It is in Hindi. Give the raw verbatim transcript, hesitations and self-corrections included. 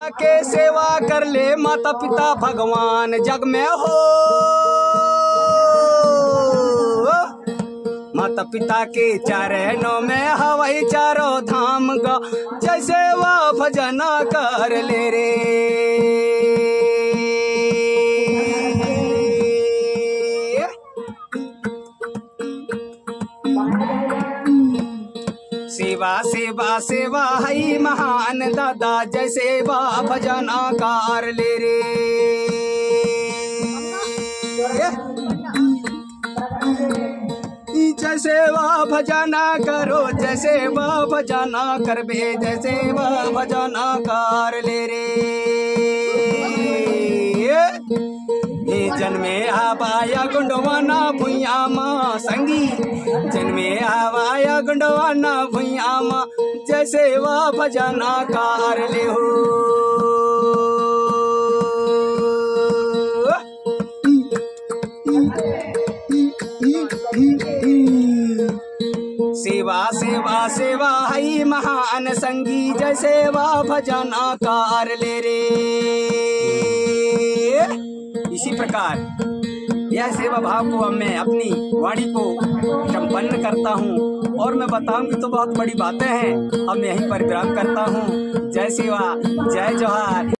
के सेवा कर ले माता पिता भगवान जग में हो। माता पिता के चरणों में हवाई चारों धाम गा जैसे वह भजन कर ले रे। सेवा सेवा सेवा है महान दादा जैसे वह भजन कर ले रे। जैसे वह भजना करो जैसे वह भजना कर बे जैसे वह भजना कर ले रे। जन्मे आवाया गुंडवाना भुइया माँ संगी जन्मे आवाया गुंडवाना भुइया माँ जैसे वह भजना कर ले हो। सेवा सेवा सेवा है महान संगी जैसे वह भजना कर ले रे। इसी प्रकार यह सेवा भाव को अब मैं अपनी वाणी को संपन्न करता हूँ और मैं बताऊंगी तो बहुत बड़ी बातें हैं। अब मैं यहीं पर विराम करता हूँ। जय सेवा जय जोहार।